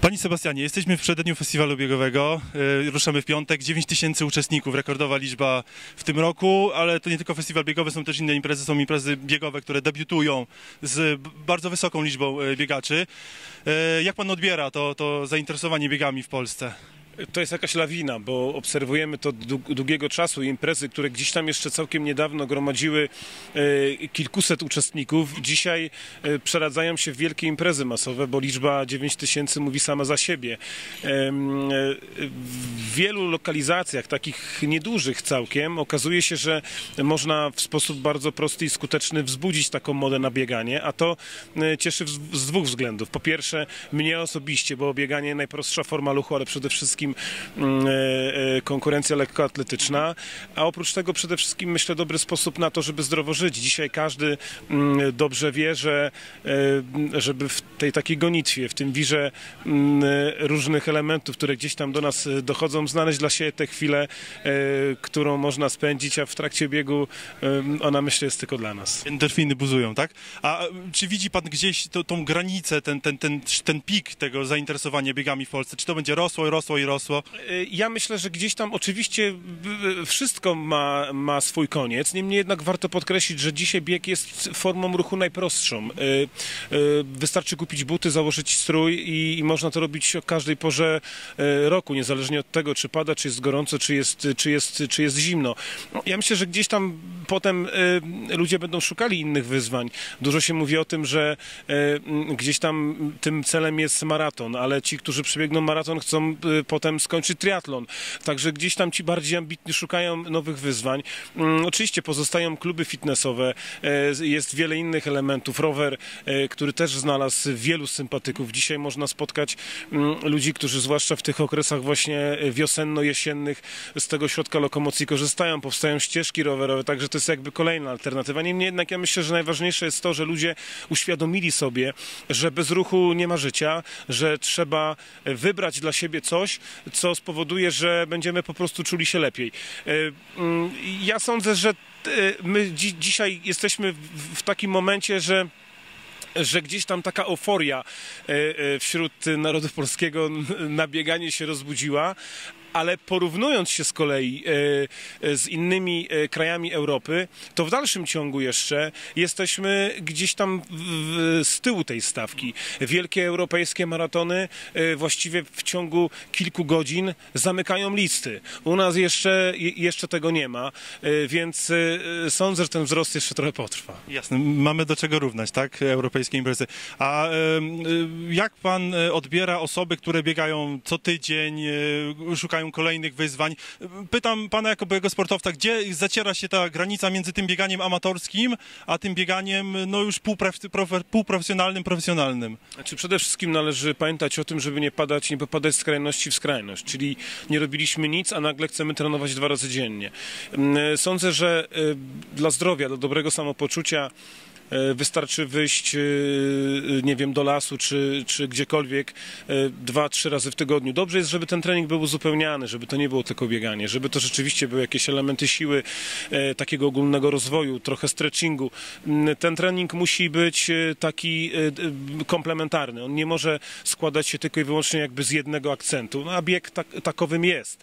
Panie Sebastianie, jesteśmy w przededniu festiwalu biegowego, ruszamy w piątek, 9000 uczestników, rekordowa liczba w tym roku, ale to nie tylko festiwal biegowy, są też inne imprezy, są imprezy biegowe, które debiutują z bardzo wysoką liczbą biegaczy. Jak pan odbiera to zainteresowanie biegami w Polsce? To jest jakaś lawina, bo obserwujemy to długiego czasu. Imprezy, które gdzieś tam jeszcze całkiem niedawno gromadziły kilkuset uczestników, dzisiaj przeradzają się w wielkie imprezy masowe, bo liczba 9000 mówi sama za siebie. W wielu lokalizacjach, takich niedużych całkiem, okazuje się, że można w sposób bardzo prosty i skuteczny wzbudzić taką modę na bieganie, a to cieszy z dwóch względów. Po pierwsze, mnie osobiście, bo bieganie najprostsza forma ruchu, ale przede wszystkim konkurencja lekkoatletyczna, a oprócz tego przede wszystkim myślę dobry sposób na to, żeby zdrowo żyć. Dzisiaj każdy dobrze wie, że żeby w tej takiej gonitwie, w tym wirze różnych elementów, które gdzieś tam do nas dochodzą, znaleźć dla siebie tę chwilę, którą można spędzić, a w trakcie biegu ona, myślę, jest tylko dla nas. Endorfiny buzują, tak? A czy widzi pan gdzieś tą granicę, ten pik tego zainteresowania biegami w Polsce? Czy to będzie rosło i rosło? Ja myślę, że gdzieś tam oczywiście wszystko ma swój koniec, niemniej jednak warto podkreślić, że dzisiaj bieg jest formą ruchu najprostszą. Wystarczy kupić buty, założyć strój i można to robić o każdej porze roku, niezależnie od tego, czy pada, czy jest gorąco, czy jest zimno. Ja myślę, że gdzieś tam potem ludzie będą szukali innych wyzwań. Dużo się mówi o tym, że gdzieś tam tym celem jest maraton, ale ci, którzy przebiegną maraton, chcą potem skończyć triatlon. Także gdzieś tam ci bardziej ambitni szukają nowych wyzwań. Oczywiście pozostają kluby fitnessowe, jest wiele innych elementów. Rower, który też znalazł wielu sympatyków. Dzisiaj można spotkać ludzi, którzy zwłaszcza w tych okresach właśnie wiosenno-jesiennych z tego środka lokomocji korzystają. Powstają ścieżki rowerowe, także to jest jakby kolejna alternatywa. Niemniej jednak ja myślę, że najważniejsze jest to, że ludzie uświadomili sobie, że bez ruchu nie ma życia, że trzeba wybrać dla siebie coś, co spowoduje, że będziemy po prostu czuli się lepiej. Ja sądzę, że my dzisiaj jesteśmy w takim momencie, że gdzieś tam taka euforia wśród narodu polskiego na bieganie się rozbudziła, ale porównując się z kolei z innymi krajami Europy, to w dalszym ciągu jeszcze jesteśmy gdzieś tam z tyłu tej stawki. Wielkie europejskie maratony właściwie w ciągu kilku godzin zamykają listy. U nas jeszcze tego nie ma, więc sądzę, że ten wzrost jeszcze trochę potrwa. Jasne, mamy do czego równać, tak? Europejskie imprezy. A jak pan odbiera osoby, które biegają co tydzień, szukają kolejnych wyzwań? Pytam pana jako byłego sportowca, gdzie zaciera się ta granica między tym bieganiem amatorskim, a tym bieganiem no już półprofesjonalnym, profesjonalnym? Znaczy przede wszystkim należy pamiętać o tym, żeby nie popadać z skrajności w skrajność, czyli nie robiliśmy nic, a nagle chcemy trenować 2 razy dziennie. Sądzę, że dla zdrowia, dla dobrego samopoczucia wystarczy wyjść, nie wiem, do lasu czy gdziekolwiek 2-3 razy w tygodniu. Dobrze jest, żeby ten trening był uzupełniany, żeby to nie było tylko bieganie, żeby to rzeczywiście były jakieś elementy siły, takiego ogólnego rozwoju, trochę stretchingu. Ten trening musi być taki komplementarny. On nie może składać się tylko i wyłącznie jakby z jednego akcentu, no, a bieg takowym jest.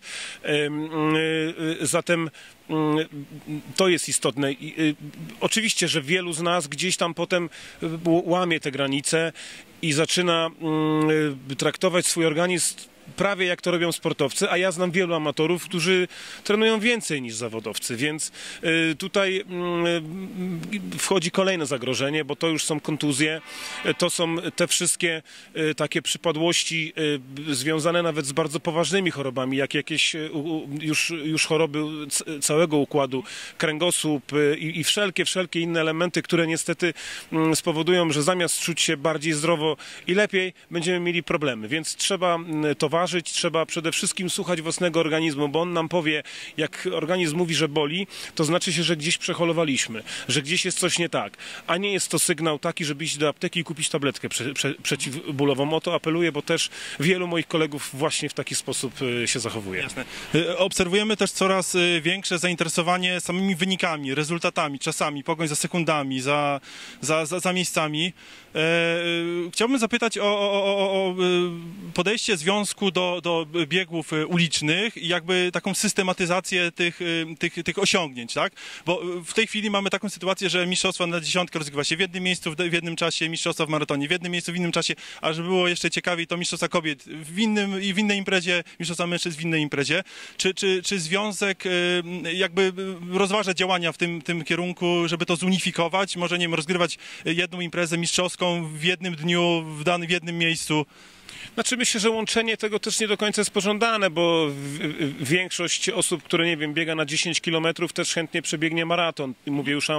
Zatem to jest istotne. Oczywiście, że wielu z nas gdzieś tam potem łamie te granice i zaczyna traktować swój organizm prawie jak to robią sportowcy, a ja znam wielu amatorów, którzy trenują więcej niż zawodowcy, więc tutaj wchodzi kolejne zagrożenie, bo to już są kontuzje, to są te wszystkie takie przypadłości związane nawet z bardzo poważnymi chorobami, jak jakieś już choroby całego układu, kręgosłup i wszelkie inne elementy, które niestety spowodują, że zamiast czuć się bardziej zdrowo i lepiej, będziemy mieli problemy, więc trzeba to lekceważyć, trzeba przede wszystkim słuchać własnego organizmu, bo on nam powie, jak organizm mówi, że boli, to znaczy się, że gdzieś przeholowaliśmy, że gdzieś jest coś nie tak, a nie jest to sygnał taki, żeby iść do apteki i kupić tabletkę przeciwbólową. O to apeluję, bo też wielu moich kolegów właśnie w taki sposób się zachowuje. Jasne. Obserwujemy też coraz większe zainteresowanie samymi wynikami, rezultatami, czasami, pogoń za sekundami, za miejscami. Chciałbym zapytać o podejście związku do biegów ulicznych i jakby taką systematyzację tych osiągnięć, tak? Bo w tej chwili mamy taką sytuację, że mistrzostwa na dziesiątkę rozgrywa się w jednym miejscu, w jednym czasie, mistrzostwa w maratonie w jednym miejscu, w innym czasie, a żeby było jeszcze ciekawiej, to mistrzostwa kobiet w innej imprezie, mistrzostwa mężczyzn w innej imprezie. Czy związek jakby rozważa działania w tym kierunku, żeby to zunifikować? Może, nie wiem, rozgrywać jedną imprezę mistrzowską w jednym dniu, w jednym miejscu? Znaczy myślę, że łączenie tego też nie do końca jest pożądane, bo większość osób, które, nie wiem, biega na 10 kilometrów, też chętnie przebiegnie maraton. Mówię już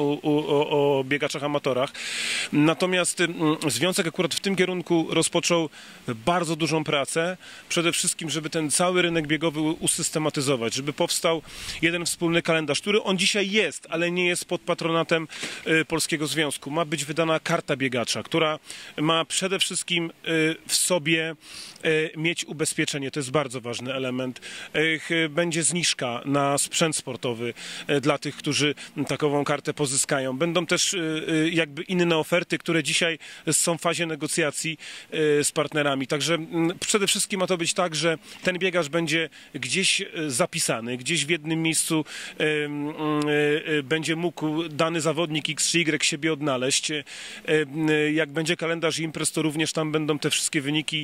o biegaczach amatorach. Natomiast związek akurat w tym kierunku rozpoczął bardzo dużą pracę. Przede wszystkim, żeby ten cały rynek biegowy usystematyzować, żeby powstał jeden wspólny kalendarz, który on dzisiaj jest, ale nie jest pod patronatem Polskiego Związku. Ma być wydana karta biegacza, która ma przede wszystkim w sobie mieć ubezpieczenie, to jest bardzo ważny element. Będzie zniżka na sprzęt sportowy dla tych, którzy takową kartę pozyskają. Będą też jakby inne oferty, które dzisiaj są w fazie negocjacji z partnerami. Także przede wszystkim ma to być tak, że ten biegacz będzie gdzieś zapisany, gdzieś w jednym miejscu będzie mógł dany zawodnik X czy Y siebie odnaleźć. Jak będzie kalendarz imprez, to również tam będą te wszystkie wyniki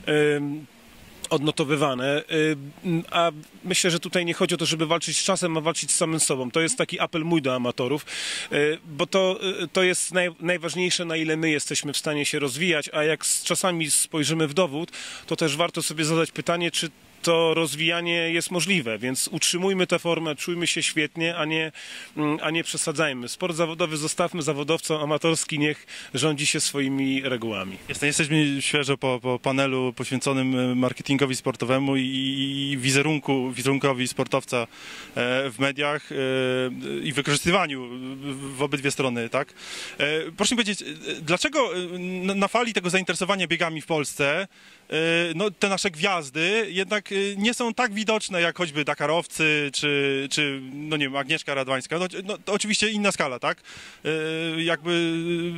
odnotowywane, a myślę, że tutaj nie chodzi o to, żeby walczyć z czasem, a walczyć z samym sobą. To jest taki apel mój do amatorów, bo to jest najważniejsze, na ile my jesteśmy w stanie się rozwijać, a jak czasami spojrzymy w dowód, to też warto sobie zadać pytanie, czy to rozwijanie jest możliwe, więc utrzymujmy tę formę, czujmy się świetnie, a nie przesadzajmy. Sport zawodowy zostawmy zawodowcom, amatorski niech rządzi się swoimi regułami. Jesteśmy świeżo po panelu poświęconym marketingowi sportowemu i wizerunkowi sportowca w mediach i wykorzystywaniu w obydwie strony, tak? Proszę mi powiedzieć, dlaczego na fali tego zainteresowania biegami w Polsce no, te nasze gwiazdy jednak nie są tak widoczne jak choćby Dakarowcy czy no nie wiem, Agnieszka Radwańska. No, to oczywiście inna skala, tak? Jakby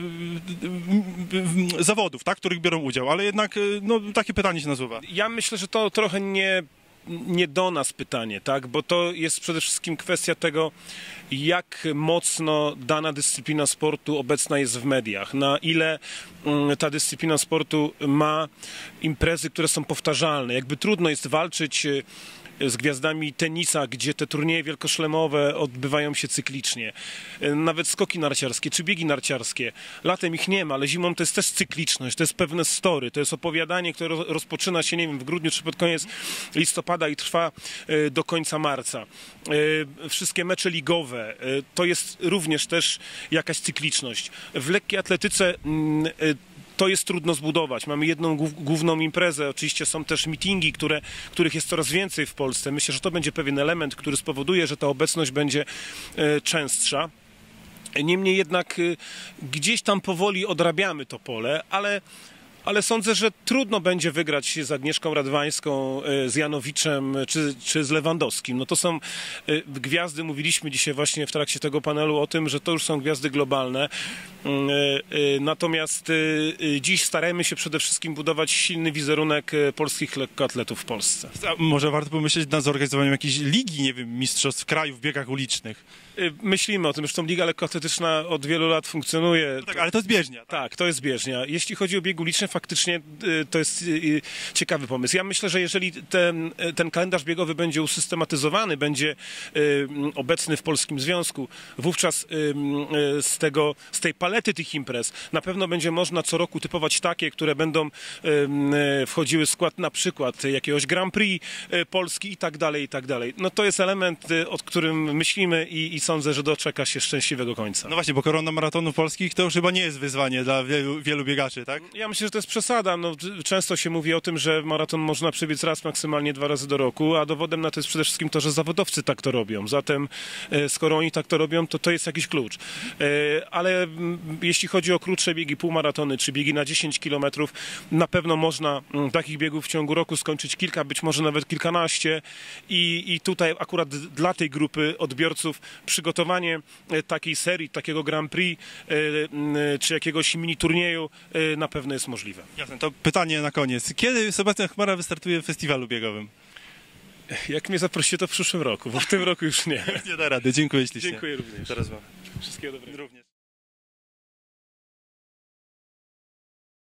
zawodów, tak, w których biorą udział, ale jednak no, takie pytanie się nasuwa. Ja myślę, że to trochę nie do nas pytanie, tak? Bo to jest przede wszystkim kwestia tego, jak mocno dana dyscyplina sportu obecna jest w mediach, na ile ta dyscyplina sportu ma imprezy, które są powtarzalne. Jakby trudno jest walczyć z gwiazdami tenisa, gdzie te turnieje wielkoszlemowe odbywają się cyklicznie. Nawet skoki narciarskie czy biegi narciarskie. Latem ich nie ma, ale zimą to jest też cykliczność, to jest pewne story, to jest opowiadanie, które rozpoczyna się, nie wiem, w grudniu czy pod koniec listopada i trwa do końca marca. Wszystkie mecze ligowe, to jest również też jakaś cykliczność. W lekkiej atletyce to jest trudno zbudować. Mamy jedną główną imprezę, oczywiście są też meetingi, których jest coraz więcej w Polsce. Myślę, że to będzie pewien element, który spowoduje, że ta obecność będzie częstsza. Niemniej jednak gdzieś tam powoli odrabiamy to pole, ale sądzę, że trudno będzie wygrać z Agnieszką Radwańską, z Janowiczem czy z Lewandowskim. No to są gwiazdy, mówiliśmy dzisiaj właśnie w trakcie tego panelu o tym, że to już są gwiazdy globalne. Natomiast dziś starajmy się przede wszystkim budować silny wizerunek polskich lekkoatletów w Polsce. A może warto pomyśleć nad zorganizowaniem jakiejś ligi, nie wiem, mistrzostw kraju w biegach ulicznych? Myślimy o tym, zresztą Liga Lekkoatletyczna od wielu lat funkcjonuje. No tak, ale to jest bieżnia. Tak, to jest bieżnia. Jeśli chodzi o bieg uliczny, faktycznie to jest ciekawy pomysł. Ja myślę, że jeżeli ten kalendarz biegowy będzie usystematyzowany, będzie obecny w Polskim Związku, wówczas z tej palety tych imprez na pewno będzie można co roku typować takie, które będą wchodziły w skład na przykład jakiegoś Grand Prix Polski i tak dalej, i tak dalej. No to jest element, o którym myślimy i sądzę, że doczeka się szczęśliwego końca. No właśnie, bo korona maratonów polskich to już chyba nie jest wyzwanie dla wielu biegaczy, tak? Ja myślę, że to jest jest przesada. No, często się mówi o tym, że maraton można przebiec raz, maksymalnie 2 razy do roku, a dowodem na to jest przede wszystkim to, że zawodowcy tak to robią. Zatem skoro oni tak to robią, to jest jakiś klucz. Ale jeśli chodzi o krótsze biegi, półmaratony czy biegi na 10 kilometrów, na pewno można takich biegów w ciągu roku skończyć kilka, być może nawet kilkanaście i tutaj akurat dla tej grupy odbiorców przygotowanie takiej serii, takiego Grand Prix czy jakiegoś mini turnieju na pewno jest możliwe. Jasne, to pytanie na koniec. Kiedy Sebastian Chmara wystartuje w festiwalu biegowym? Jak mnie zaprosicie, to w przyszłym roku, bo w tym roku już nie. Nie da rady. Dziękuję ślicznie. Dziękuję również. Teraz wam. Wszystkiego dobrego. Również.